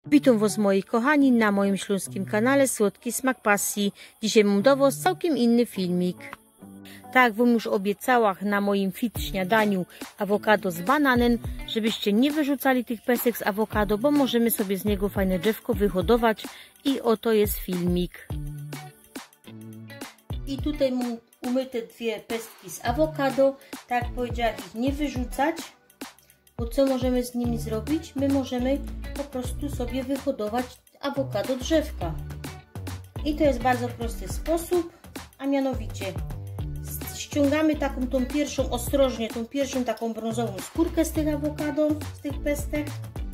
Witam Was, moi kochani, na moim śląskim kanale Słodki Smak Pasji. Dzisiaj mam do Was całkiem inny filmik. Tak jak Wam już obiecałam na moim fit śniadaniu awokado z bananem, żebyście nie wyrzucali tych pesek z awokado, bo możemy sobie z niego fajne drzewko wyhodować i oto jest filmik. I tutaj mam umyte dwie pestki z awokado, tak jak powiedziałam, ich nie wyrzucać. Bo co możemy z nimi zrobić? My możemy po prostu sobie wyhodować awokado drzewka. I to jest bardzo prosty sposób, a mianowicie ściągamy tą pierwszą, ostrożnie, tą pierwszą taką brązową skórkę z tych awokado, z tych pestek.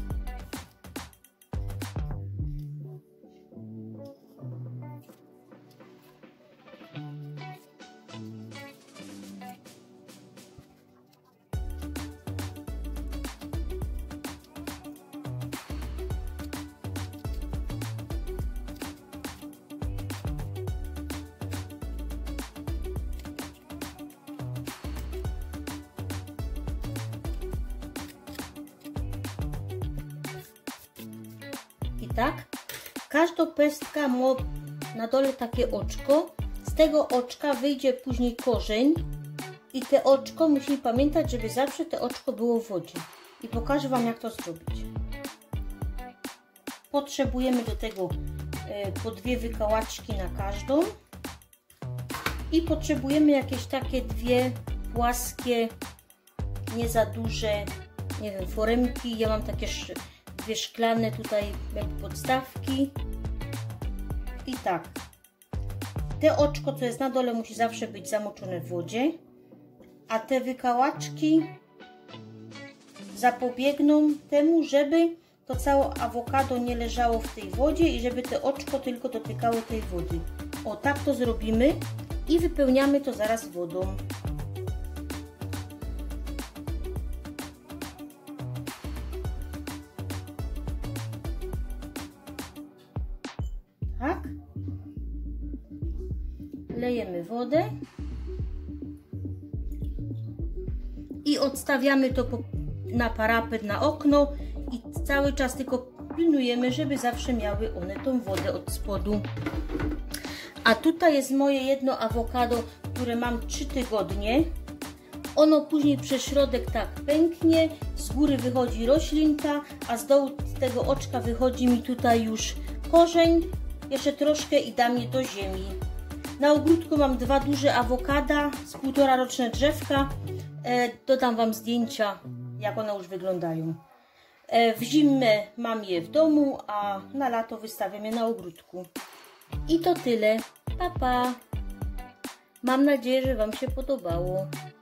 I tak, każda pestka ma na dole takie oczko, z tego oczka wyjdzie później korzeń i te oczko, musimy pamiętać, żeby zawsze te oczko było w wodzie. I pokażę Wam, jak to zrobić. Potrzebujemy do tego po dwie wykałaczki na każdą i potrzebujemy jakieś takie dwie płaskie, nie za duże, nie wiem, foremki. Ja mam takie dwie szklane tutaj jakby podstawki. I tak, te oczko, co jest na dole, musi zawsze być zamoczone w wodzie, a te wykałaczki zapobiegną temu, żeby to całe awokado nie leżało w tej wodzie i żeby te oczko tylko dotykało tej wody. O, tak to zrobimy i wypełniamy to zaraz wodą. Tak. Lejemy wodę i odstawiamy to na parapet, na okno i cały czas tylko pilnujemy, żeby zawsze miały one tą wodę od spodu. A tutaj jest moje jedno awokado, które mam 3 tygodnie. Ono później przez środek tak pęknie, z góry wychodzi roślinka, a z dołu tego oczka wychodzi mi tutaj już korzeń. Jeszcze troszkę i dam je do ziemi. Na ogródku mam dwa duże awokada z 1,5-roczne drzewka. Dodam Wam zdjęcia, jak one już wyglądają. W zimę mam je w domu, a na lato wystawiam je na ogródku. I to tyle. Pa, pa. Mam nadzieję, że Wam się podobało.